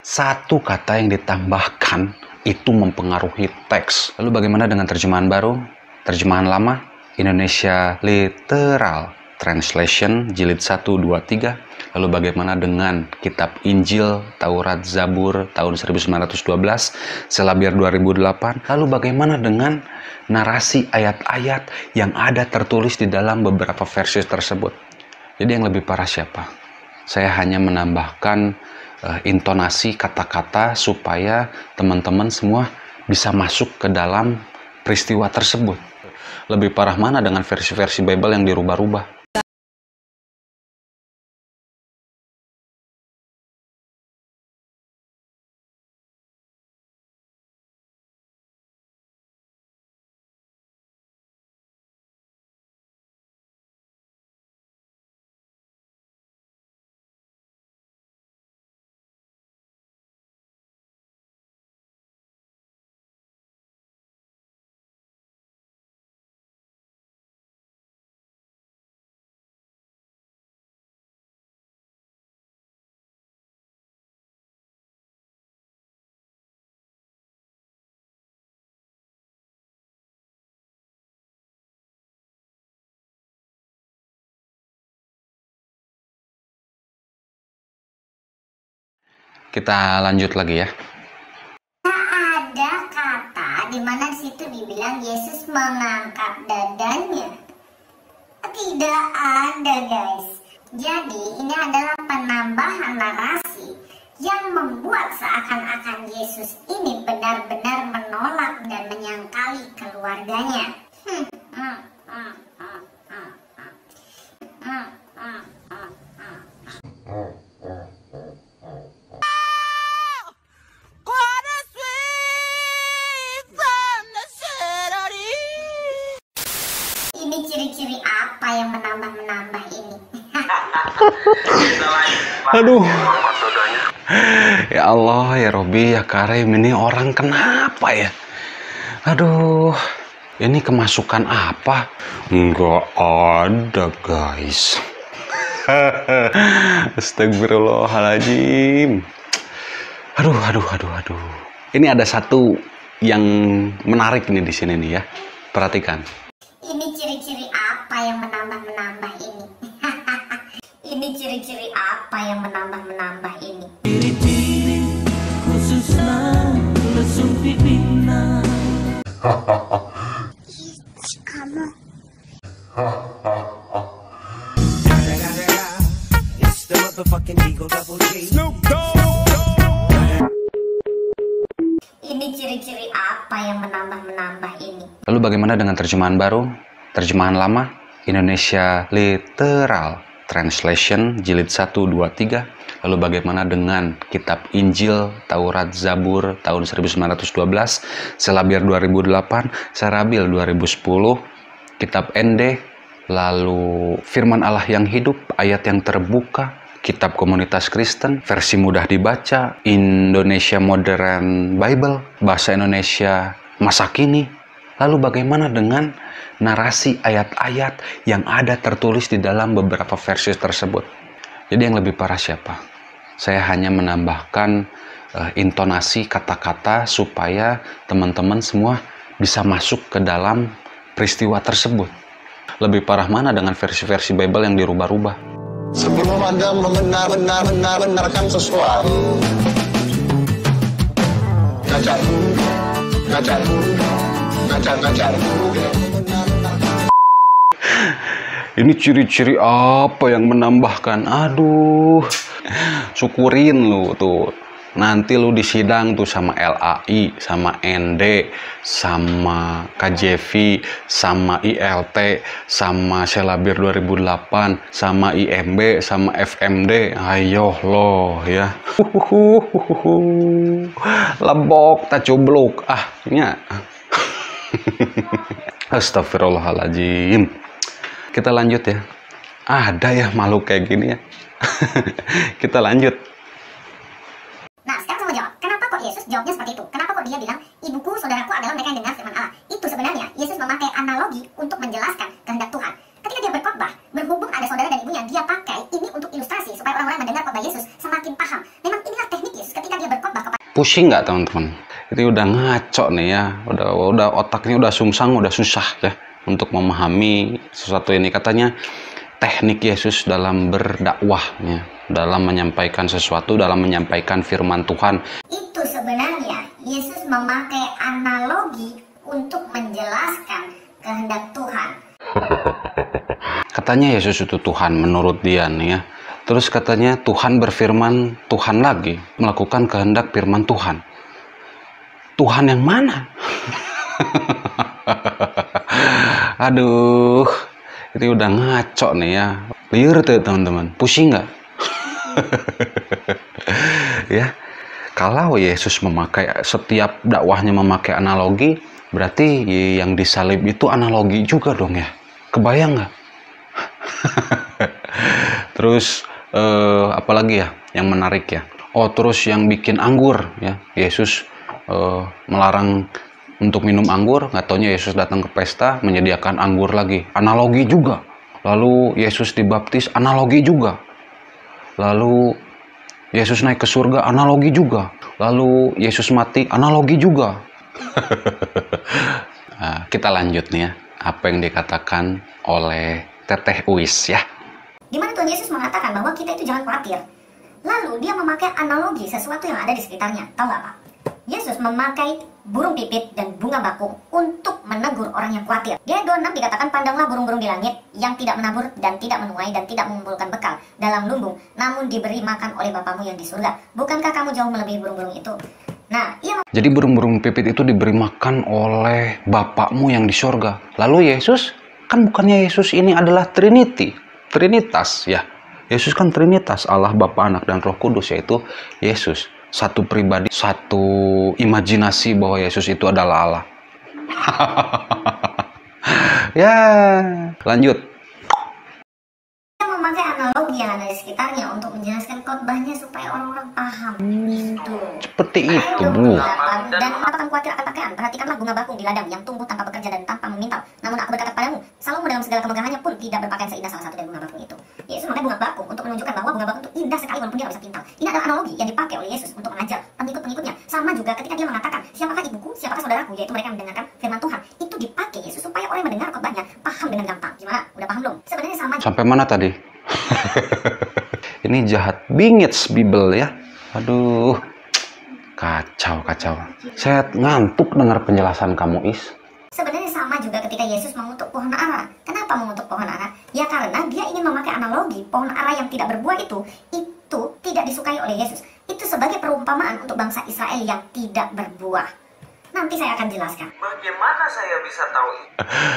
satu kata yang ditambahkan itu mempengaruhi teks. Lalu bagaimana dengan terjemahan baru? Terjemahan lama, Indonesia Literal Translation Jilid 1, 2, 3. Lalu bagaimana dengan kitab Injil, Taurat, Zabur tahun 1912, Selabir 2008. Lalu bagaimana dengan narasi ayat-ayat yang ada tertulis di dalam beberapa versi tersebut. Jadi yang lebih parah siapa? Saya hanya menambahkan intonasi kata-kata supaya teman-teman semua bisa masuk ke dalam peristiwa tersebut. Lebih parah mana dengan versi-versi Bible yang dirubah-rubah? Kita lanjut lagi ya. Ada kata di mana situ dibilang Yesus mengangkat dadanya. Tidak ada, guys. Jadi ini adalah penambahan narasi yang membuat seakan-akan Yesus ini benar-benar menolak dan menyangkali keluarganya. Ini ciri-ciri apa yang menambah-menambah ini? Aduh. Ya Allah, ya Robi, ya Karim, ini orang kenapa ya? Aduh, ini kemasukan apa? Nggak ada, guys. Astagfirullahaladzim. Aduh. Ini ada satu yang menarik nih di sini nih ya. Perhatikan. Ini ciri-ciri apa yang menambah-menambah ini? Ini ciri-ciri apa yang menambah-menambah ini? Ciri-ciri khususnya lesung pipina. Kamu. Ini ciri-ciri apa yang menambah-menambah ini? Lalu bagaimana dengan terjemahan baru? Terjemahan lama, Indonesia Literal Translation Jilid 1, 2, 3. Lalu bagaimana dengan kitab Injil, Taurat, Zabur tahun 1912, Selabir 2008, Sarabil 2010, kitab ND, lalu Firman Allah yang hidup, ayat yang terbuka, kitab Komunitas Kristen, versi mudah dibaca, Indonesia Modern Bible, bahasa Indonesia masa kini. Lalu bagaimana dengan narasi ayat-ayat yang ada tertulis di dalam beberapa versi tersebut? Jadi yang lebih parah siapa? Saya hanya menambahkan intonasi kata-kata supaya teman-teman semua bisa masuk ke dalam peristiwa tersebut. Lebih parah mana dengan versi-versi Bible yang dirubah-rubah? Sebelum Anda membenarkan sesuatu, ngajar dulu. Ini ciri-ciri apa yang menambahkan? Aduh, syukurin lu tuh. Nanti lu disidang tuh sama LAI, sama ND, sama KJV, sama ILT, sama Selabir 2008, sama IMB, sama FMD. Ayo loh ya. Lebok tak coblok. Nya. Astagfirullahaladzim. Kita lanjut ya. Ada ya makhluk kayak gini ya. Kita lanjut. Nah, sekarang saya mau jawab. Kenapa kok Yesus jawabnya seperti itu? Kenapa kok dia bilang, ibuku, saudaraku adalah mereka yang dengar firman Allah? Itu sebenarnya Yesus memakai analogi untuk menjelaskan kehendak Tuhan. Ketika dia berkhotbah, berhubung ada saudara dan ibunya, dia pakai ini untuk ilustrasi supaya orang-orang mendengar khotbah Yesus semakin paham. Memang inilah teknik Yesus ketika dia berkhotbah. Pusing nggak teman-teman? Itu udah ngaco nih ya, udah otaknya udah sungsang, udah susah ya untuk memahami sesuatu ini. Katanya teknik Yesus dalam berdakwahnya, dalam menyampaikan sesuatu, dalam menyampaikan firman Tuhan. Itu sebenarnya Yesus memakai analogi untuk menjelaskan kehendak Tuhan. Katanya Yesus itu Tuhan menurut dia nih ya. Terus katanya Tuhan berfirman, Tuhan lagi melakukan kehendak firman Tuhan. Tuhan yang mana? Aduh, itu udah ngaco nih ya. Liar tuh teman-teman, pusing nggak? Ya, kalau Yesus memakai setiap dakwahnya memakai analogi, berarti yang disalib itu analogi juga dong ya. Kebayang nggak? Terus apalagi ya yang menarik ya? Oh, terus yang bikin anggur ya, Yesus melarang untuk minum anggur, nggak taunya Yesus datang ke pesta menyediakan anggur lagi, analogi juga. Lalu Yesus dibaptis, analogi juga. Lalu Yesus naik ke surga, analogi juga. Lalu Yesus mati, analogi juga. Nah, kita lanjut nih ya, apa yang dikatakan oleh Teteh Uis ya. Di mana Tuhan Yesus mengatakan bahwa kita itu jangan khawatir. Lalu dia memakai analogi sesuatu yang ada di sekitarnya. Tahu nggak Pak? Yesus memakai burung pipit dan bunga bakung untuk menegur orang yang khawatir. Di ayat 26 dikatakan, pandanglah burung-burung di langit yang tidak menabur dan tidak menuai dan tidak mengumpulkan bekal dalam lumbung, namun diberi makan oleh Bapamu yang di surga. Bukankah kamu jauh melebihi burung-burung itu? Nah, jadi burung-burung pipit itu diberi makan oleh Bapakmu yang di surga. Lalu Yesus, kan bukannya Yesus ini adalah Trinity, Trinitas ya. Yesus kan Trinitas, Allah, Bapa, Anak, dan Roh Kudus, yaitu Yesus. Satu pribadi, satu imajinasi bahwa Yesus itu adalah Allah. Ya, lanjut. Dia memakai analogi yang ada di sekitarnya untuk menjelaskan khotbahnya supaya orang-orang paham. Itu. Seperti itu, Bu. Dan apakah khawatir akan pakaian? Perhatikanlah bunga bakung di ladang yang tumbuh tanpa bekerja dan tanpa memintal. Namun aku berkata kepadamu, Salomo dalam segala kemegahannya pun tidak berpakaian seindah salah satu dari bunga bakung itu. Yesus memakai bunga bakung untuk menunjukkan bahwa bunga bakung itu indah sekali walaupun dia tidak bisa pintal. Ini adalah analogi yang dipakai oleh Yesus untuk mengajar pengikut-pengikutnya. Sama juga ketika dia mengatakan, siapakah ibuku, siapakah saudaraku, yaitu mereka yang mendengarkan firman Tuhan. Itu dipakai Yesus supaya orang yang mendengar khotbahnya paham dengan gampang. Gimana? Udah paham belum? Sebenarnya sama. Sampai mana tadi? Ini jahat bingit Bible ya. Aduh, kacau. Saya ngantuk dengar penjelasan kamu, Is. Sebenarnya sama juga ketika Yesus mengutuk pohon ara. Kenapa mengutuk pohon ara? Ya karena dia ingin memakai analogi pohon ara yang tidak berbuah itu tidak disukai oleh Yesus. Itu sebagai perumpamaan untuk bangsa Israel yang tidak berbuah. Nanti saya akan jelaskan. Bagaimana saya bisa tahu itu?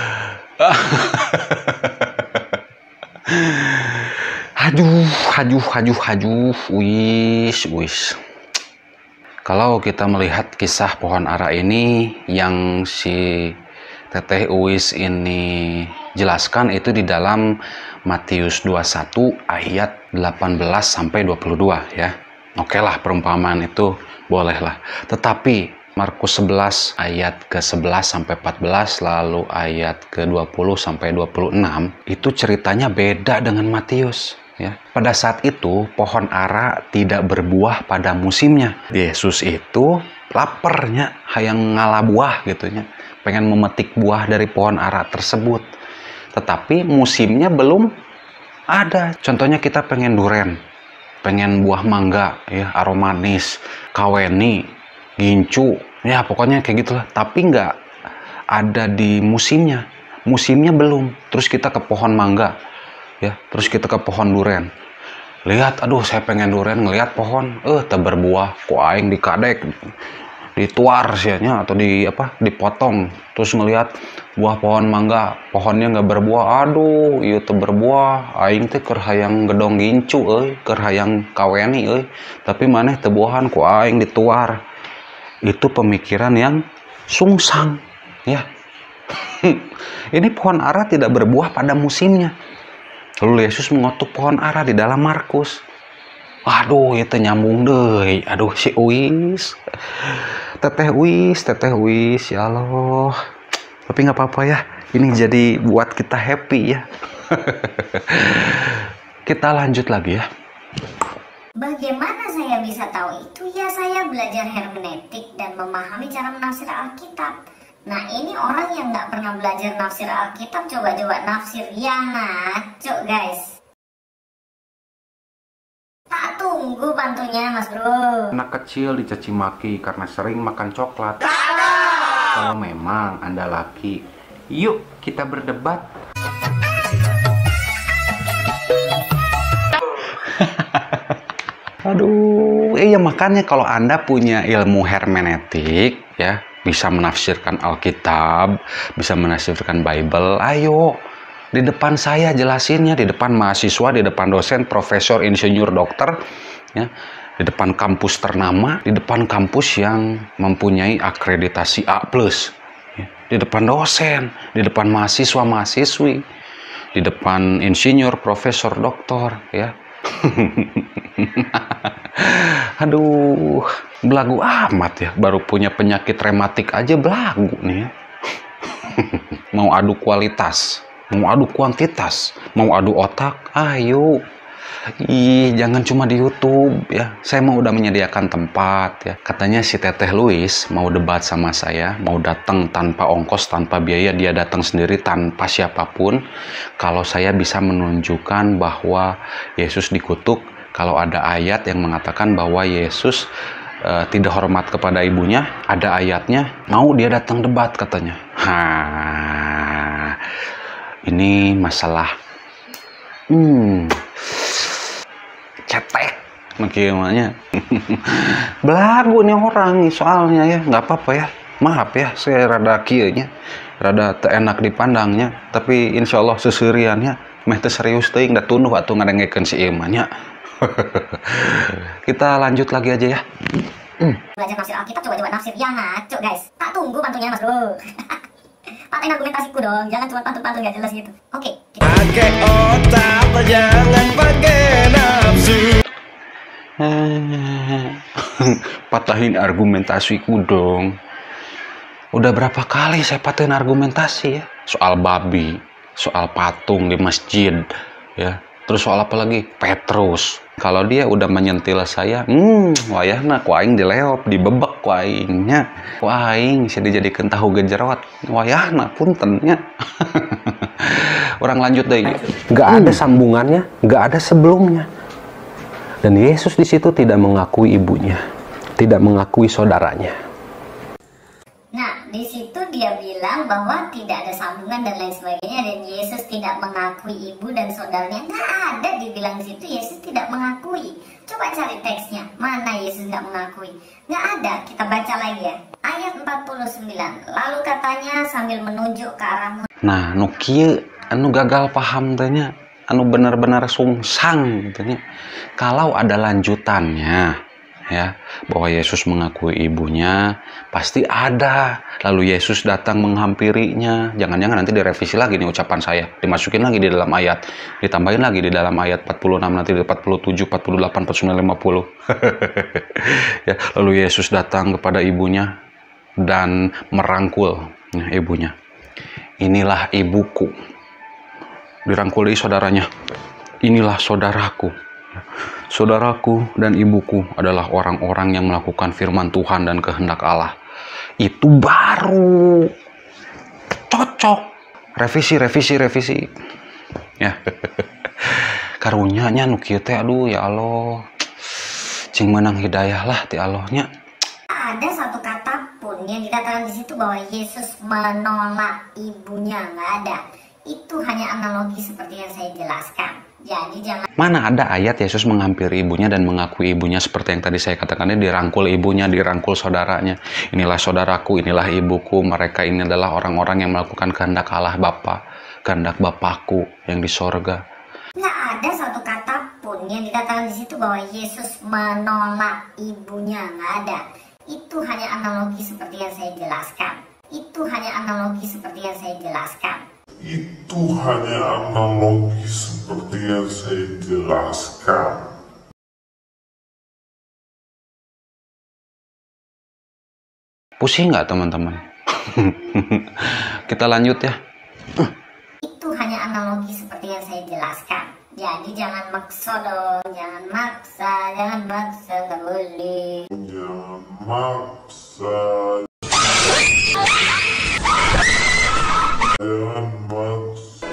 Aduh, wis. Kalau kita melihat kisah pohon ara ini yang si Teteh Uis ini jelaskan itu di dalam Matius 21 ayat 18 sampai 22 ya. Oke lah, perumpamaan itu bolehlah. Tetapi Markus 11 ayat ke-11 sampai 14 lalu ayat ke-20 sampai 26 itu ceritanya beda dengan Matius ya. Pada saat itu pohon ara tidak berbuah pada musimnya. Yesus itu laparnya hayang ngalah buah gitunya, pengen memetik buah dari pohon ara tersebut. Tetapi musimnya belum ada. Contohnya kita pengen duren, pengen buah mangga ya, aromanis, kaweni, gincu, ya pokoknya kayak gitulah. Tapi nggak ada di musimnya. Musimnya belum. Terus kita ke pohon mangga, ya. Terus kita ke pohon duren. Lihat, aduh saya pengen duren, ngelihat pohon, tak berbuah, kok aing dikadek, dituar sianya atau dipotong. Terus ngelihat buah pohon mangga, pohonnya nggak berbuah, aduh, iya teu berbuah, aing teh keur hayang gedong gincu, keur hayang kaweni, tapi maneh teu buahan, kok aing dituar. Itu pemikiran yang sungsang ya. Ini pohon ara tidak berbuah pada musimnya. Lalu Yesus mengutuk pohon ara di dalam Markus. Aduh, itu nyambung deh. Aduh, si Uis. Teteh Uis, ya Allah. Tapi nggak apa-apa ya. Ini jadi buat kita happy ya. Kita lanjut lagi ya. Bagaimana saya bisa tahu itu? Ya saya belajar hermeneutik dan memahami cara menafsir Alkitab. Nah ini orang yang nggak pernah belajar nafsir Alkitab coba-coba nafsir, ya ngaco guys. Tak tunggu bantunya mas bro. Anak kecil dicaci maki karena sering makan coklat. Kalau memang Anda laki, yuk kita berdebat. Aduh, iya makanya kalau Anda punya ilmu hermeneutik, ya, bisa menafsirkan Alkitab, bisa menafsirkan Bible, ayo. Di depan saya jelasinnya, di depan mahasiswa, di depan dosen, profesor, insinyur, dokter, ya, di depan kampus ternama, di depan kampus yang mempunyai akreditasi A+, ya, di depan dosen, di depan mahasiswa, mahasiswi, di depan insinyur, profesor, doktor, ya. Aduh, belagu amat ya, baru punya penyakit rematik aja belagu nih ya. Mau adu kualitas, mau adu kuantitas, mau adu otak, ayo. Ih, jangan cuma di YouTube ya. Saya mau udah menyediakan tempat ya. Katanya si Teteh Louis mau debat sama saya, mau datang tanpa ongkos, tanpa biaya, dia datang sendiri tanpa siapapun. Kalau saya bisa menunjukkan bahwa Yesus dikutuk, kalau ada ayat yang mengatakan bahwa Yesus tidak hormat kepada ibunya, ada ayatnya, mau dia datang debat katanya. Ini masalah cetek makanya. Belagu nih orang soalnya ya, nggak apa-apa ya, maaf ya, saya rada kieunya, rada enak dipandangnya, tapi insya Allah seseriannya meh teu serius teuing da tunduh atuh ngadengekeun si imannya. Kita lanjut lagi aja ya. Belajar nafsir Alkitab coba-coba nafsir, ya ngaco guys. Tak tunggu bantunya mas bro. Paten argumentasiku dong, jangan cuma pantun-pantun gak jelas gitu. Oke, pakai otak, jangan pakai nafsu. Patahin argumentasiku dong. Udah berapa kali saya patahin argumentasi ya? Soal babi, soal patung di masjid, ya. Terus soal apa lagi? Petrus. Kalau dia udah menyentil saya, wayahna ku aing dileop, dibebek ku aingnya. Ku aing bisa dijadikan tahu gejerot. Wayahna puntennya. Orang lanjut deh. Nggak ada sambungannya, nggak ada sebelumnya. Dan Yesus di situ tidak mengakui ibunya, tidak mengakui saudaranya. nah di situ dia bilang bahwa tidak ada sambungan dan lain sebagainya, dan Yesus tidak mengakui ibu dan saudaranya. Nggak ada dibilang di situ Yesus tidak mengakui. Coba cari teksnya, mana Yesus nggak mengakui? Nggak ada. Kita baca lagi ya, ayat 49. Lalu katanya sambil menunjuk ke arah. Nah, nu kieu anu gagal paham tanya, anu benar-benar sungsang tanya. Kalau ada lanjutannya, ya, bahwa Yesus mengakui ibunya, pasti ada. Lalu Yesus datang menghampirinya. Jangan-jangan nanti direvisi lagi nih ucapan saya, dimasukin lagi di dalam ayat, ditambahin lagi di dalam ayat 46, nanti di 47, 48, 49, 50. Ya, lalu Yesus datang kepada ibunya dan merangkul ibunya. Inilah ibuku. Dirangkuli saudaranya. Inilah saudaraku. Saudaraku dan ibuku adalah orang-orang yang melakukan firman Tuhan dan kehendak Allah. Itu baru cocok. Revisi. Ya. Karunyanya nu kieu teh, aduh ya Allah. Cing menang hidayah lah ti Allahnya. Ada satu kata pun yang dikatakan di situ bahwa Yesus menolak ibunya, nggak ada. Itu hanya analogi seperti yang saya jelaskan. Jadi jangan. Mana ada ayat Yesus menghampiri ibunya dan mengakui ibunya seperti yang tadi saya katakan, dirangkul ibunya, dirangkul saudaranya. Inilah saudaraku, inilah ibuku, mereka ini adalah orang-orang yang melakukan kehendak Allah Bapa, kehendak Bapakku yang di sorga. Nggak ada satu kata pun yang dikatakan di situ bahwa Yesus menolak ibunya, nggak ada. Itu hanya analogi seperti yang saya jelaskan. Itu hanya analogi seperti yang saya jelaskan. Itu hanya analogi seperti yang saya jelaskan. Pusing nggak teman-teman? Kita lanjut ya. Itu hanya analogi seperti yang saya jelaskan. Jadi jangan maksa dong, jangan maksa, nggak boleh. Jangan maksa. Jangan maksa.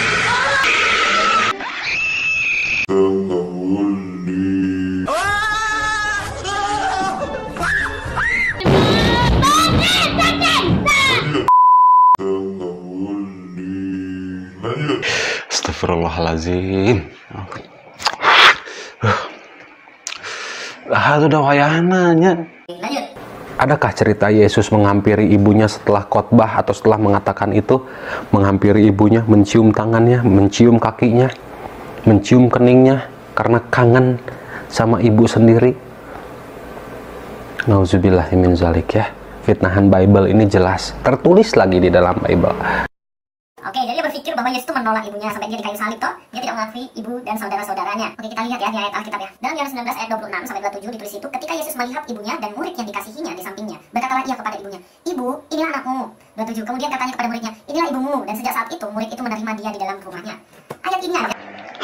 Nggak boleh. Nggak boleh. Lanjut. Astagfirullahaladzim. Itu udah wayananya. Lanjut. Adakah cerita Yesus menghampiri ibunya setelah khotbah atau setelah mengatakan itu? Menghampiri ibunya, mencium tangannya, mencium kakinya, mencium keningnya karena kangen sama ibu sendiri. Nauzubillahi min zalik ya. Fitnahan Bible ini jelas tertulis lagi di dalam Bible. Oke, jadi dia berpikir bahwa Yesus itu menolak ibunya sampai dia di kayu salib toh. Dia tidak mengakui ibu dan saudara-saudaranya. Oke, kita lihat ya di ayat Alkitab ya. Dalam Yohanes 19 ayat 26 sampai 27 ditulis itu, ketika Yesus melihat ibunya dan murid yang dikasihinya di sampingnya, berkatalah ia kepada ibunya, "Ibu, inilah anakmu." 27. Kemudian katanya kepada muridnya, "Inilah ibumu." Dan sejak saat itu murid itu menerima dia di dalam rumahnya. Ayat ini aja.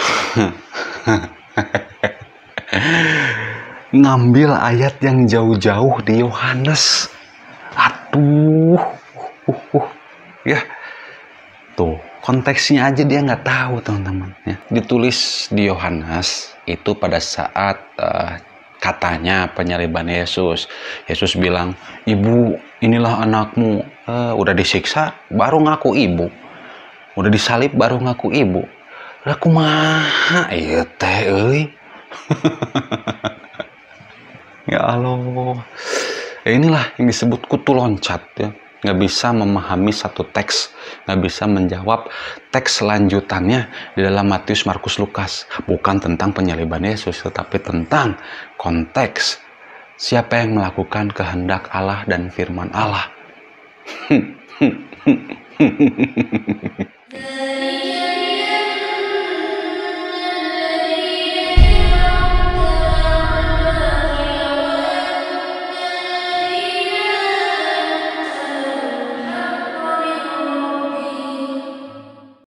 Ngambil ayat yang jauh-jauh di Yohanes. Aduh. Ya. Tuh, konteksnya aja dia nggak tahu, teman-teman. Ya. Ditulis di Yohanes itu pada saat katanya penyaliban Yesus. Yesus bilang, "Ibu, inilah anakmu." Udah disiksa, baru ngaku ibu. Udah disalib, baru ngaku ibu. Lah kumaha ieu teh euy. Ya Allah. Inilah yang disebut kutu loncat ya. Nggak bisa memahami satu teks, nggak bisa menjawab teks selanjutannya di dalam Matius, Markus, Lukas. Bukan tentang penyaliban Yesus, tetapi tentang konteks siapa yang melakukan kehendak Allah dan firman Allah.